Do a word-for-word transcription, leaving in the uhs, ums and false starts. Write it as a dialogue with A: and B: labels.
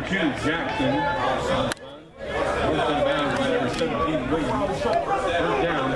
A: two, Jackson. Goes to the bounds by number seventeen, Williams. Third down.